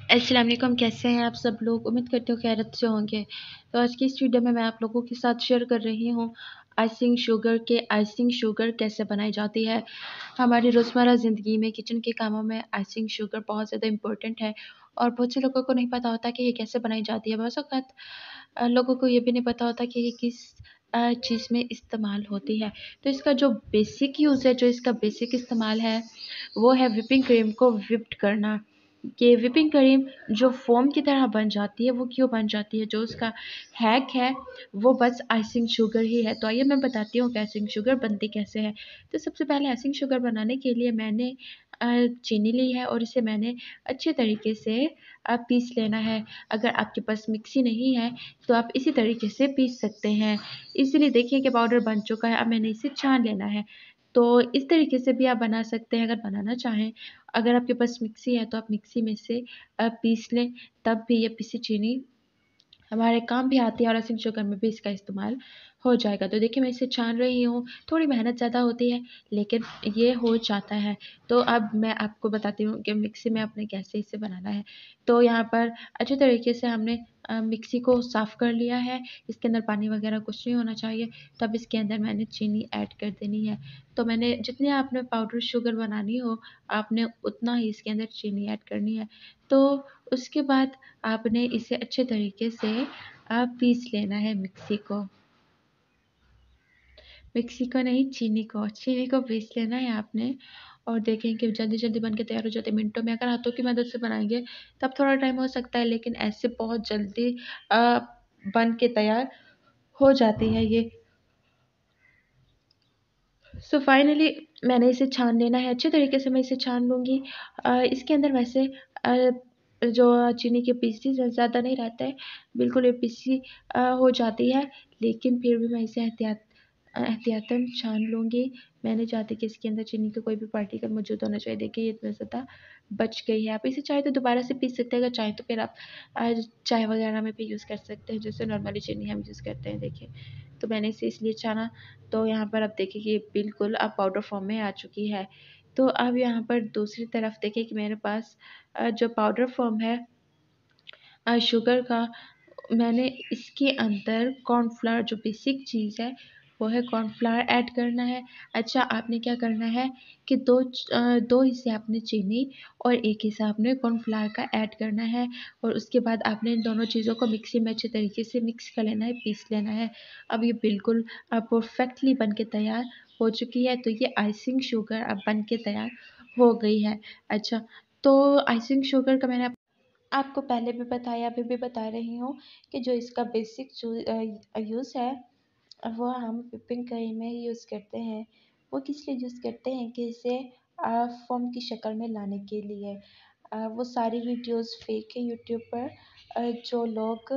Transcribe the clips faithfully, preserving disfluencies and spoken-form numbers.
अस्सलाम वालेकुम, कैसे हैं आप सब लोग। उम्मीद करती हूँ खैरियत से होंगे। तो आज की इस वीडियो में मैं आप लोगों के साथ शेयर कर रही हूँ आइसिंग शुगर के आइसिंग शुगर कैसे बनाई जाती है। हमारी रोज़मर्रा ज़िंदगी में किचन के कामों में आइसिंग शुगर बहुत ज़्यादा इम्पोर्टेंट है और बहुत से लोगों को नहीं पता होता कि ये कैसे बनाई जाती है। बहुत वक़्त अ, लोगों को ये भी नहीं पता होता कि ये किस अ, चीज़ में इस्तेमाल होती है। तो इसका जो बेसिक यूज़ है, जो इसका बेसिक इस्तेमाल है, वो है व्हिपिंग क्रीम को व्हिप्ड करना। ये व्हिपिंग क्रीम जो फ़ोम की तरह बन जाती है, वो क्यों बन जाती है? जो उसका हैक है, वो बस आइसिंग शुगर ही है। तो आइए मैं बताती हूँ कि आइसिंग शुगर बनती कैसे है। तो सबसे पहले आइसिंग शुगर बनाने के लिए मैंने अ, चीनी ली है और इसे मैंने अच्छे तरीके से अ, पीस लेना है। अगर आपके पास मिक्सी नहीं है, तो आप इसी तरीके से पीस सकते हैं। इज़िली देखिए कि पाउडर बन चुका है, अब मैंने इसे छान लेना है। तो इस तरीके से भी आप बना सकते हैं अगर बनाना चाहें। अगर आपके पास मिक्सी है तो आप मिक्सी में से अ, पीस लें, तब भी ये पिसी चीनी हमारे काम भी आती है और आइसिंग शुगर में भी इसका इस्तेमाल हो जाएगा। तो देखिए मैं इसे छान रही हूँ, थोड़ी मेहनत ज़्यादा होती है लेकिन ये हो जाता है। तो अब मैं आपको बताती हूँ कि मिक्सी में आपने कैसे इसे बनाना है। तो यहाँ पर अच्छे तरीके से हमने अ, मिक्सी को साफ़ कर लिया है, इसके अंदर पानी वगैरह कुछ नहीं होना चाहिए। तो अब इसके अंदर मैंने चीनी ऐड कर देनी है। तो मैंने जितनी आपने पाउडर शुगर बनानी हो, आपने उतना ही इसके अंदर चीनी ऐड करनी है। तो उसके बाद आपने इसे अच्छे तरीके से अ, पीस लेना है मिक्सी को। मिक्सी को नहीं, चीनी को, चीनी को पीस लेना है आपने और देखें कि जल्दी-जल्दी बन के तैयार हो जाते हैं मिनटों में। अगर हाथों की मदद से बनाएँगे तब थोड़ा टाइम हो सकता है, लेकिन ऐसे बहुत जल्दी अ, बन के तैयार हो जाती है ये। सो फाइनली मैंने इसे छान लेना है, अच्छे तरीके से मैं इसे छान लूँगी। अ, इसके अंदर वैसे अ, जो चीनी की पीसीज ज़्यादा नहीं रहता है, बिल्कुल ये पीसी अ, हो जाती है, लेकिन फिर भी मैं इसे एहतियात अ, एहतियातन छान लूँगी। मैं नहीं चाहती कि इसके अंदर चीनी का कोई भी पार्टिकल मौजूद होना चाहिए। देखिए ये इतना ज़्यादा बच गई है। आप इसे चाहे तो दोबारा से पीस सकते हैं, अगर चाहें तो फिर आप अ, चाय वगैरह में भी यूज़ कर सकते हैं, जैसे नॉर्मली चीनी हम यूज़ करते हैं देखिए। तो मैंने इसे इसलिए छाना। तो यहाँ पर आप देखिए कि बिल्कुल अब पाउडर फॉर्म में आ चुकी है। तो अब यहाँ पर दूसरी तरफ देखिए कि मेरे पास अ, जो पाउडर फॉर्म है अ, शुगर का, मैंने इसके अंदर कॉर्नफ्लावर जो बेसिक चीज़ है, वो है कॉर्नफ्लावर ऐड करना है। अच्छा, आपने क्या करना है कि दो च अ, दो हिस्से आपने चीनी और एक हिस्सा आपने कॉर्नफ्लावर का ऐड करना है और उसके बाद आपने इन दोनों चीज़ों को मिक्सी में अच्छे तरीके से मिक्स कर लेना है, पीस लेना है। अब ये बिल्कुल अ, परफेक्टली बन के तैयार हो चुकी है, तो ये आइसिंग शुगर अब बन के तैयार हो गई है। अच्छा, तो आइसिंग शुगर का मैंने आपको पहले भी बताया, अभी भी बता रही हूँ कि जो इसका बेसिक जो अ, यूज़ है, वो हम व्हिपिंग क्रीम में यूज़ करते हैं। वो किस लिए यूज़ करते हैं कि इसे अ, फ़ोम की शक्ल में लाने के लिए। अ, वो सारी वीडियोज़ फ़ेक है यूट्यूब पर। अ, जो लोग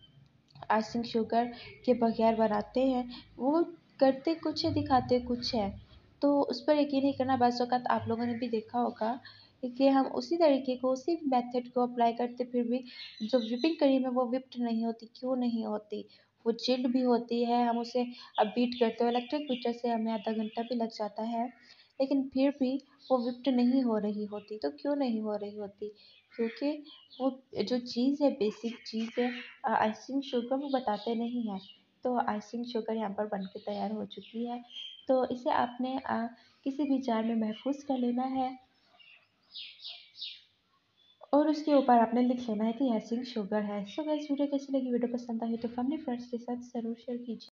आइसिंग शुगर के बगैर बनाते हैं, वो करते कुछ है, दिखाते कुछ है। तो उस पर यकीन नहीं करना। बाज़ औक़ात आप लोगों ने भी देखा होगा कि हम उसी तरीके को, उसी मेथड को अप्लाई करते फिर भी जो व्हिपिंग क्रीम है वो व्हिप्ड नहीं होती। क्यों नहीं होती? वो चिल्ड भी होती है, हम उसे अब बीट करते हुए इलेक्ट्रिक बीटर से हमें आधा घंटा भी लग जाता है, लेकिन फिर भी वो व्हिप्ड नहीं हो रही होती। तो क्यों नहीं हो रही होती? क्योंकि वो जो चीज़ है, बेसिक चीज़ है अ, आइसिंग शुगर, वो बताते नहीं हैं। तो आइसिंग शुगर यहाँ पर बन के तैयार हो चुकी है। तो इसे आपने अ, किसी भी जार में महफ़ूज़ कर लेना है और उसके ऊपर आपने लिख लेना है कि आइसिंग शुगर है। सो गाइस, वीडियो कैसी लगी? वीडियो पसंद आई हो तो फैमिली फ्रेंड्स के साथ ज़रूर शेयर कीजिए।